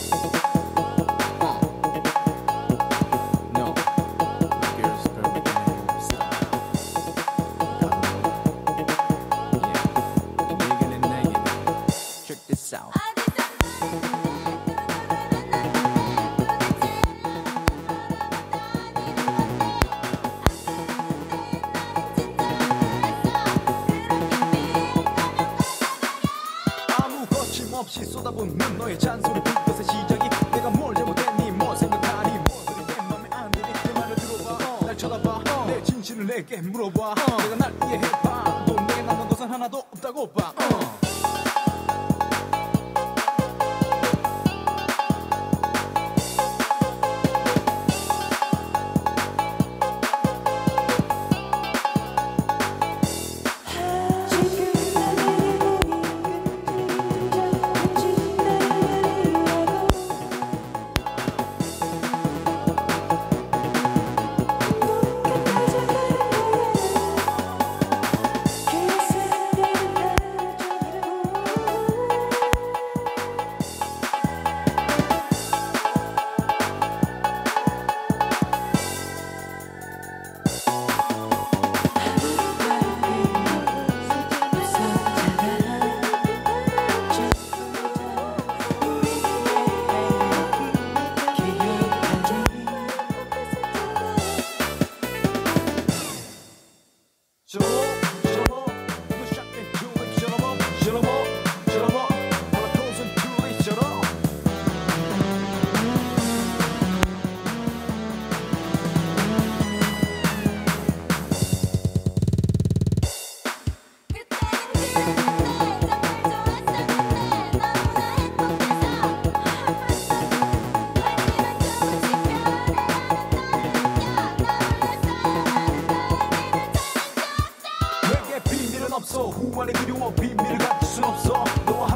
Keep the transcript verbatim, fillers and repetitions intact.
없이 쏟아붓는 너의 잔소리 그것의 시작이 내가 뭘 잘못했니 뭘 생각하니 뭐들이 내 맘에 안 드니 내 말을 들어봐 날 쳐다봐 내 진실을 내게 물어봐 내가 날 이해해봐 또 내게 남는 것은 하나도 없다고 봐 없어 후환의 그리워 비밀을 가질 순 없어 너와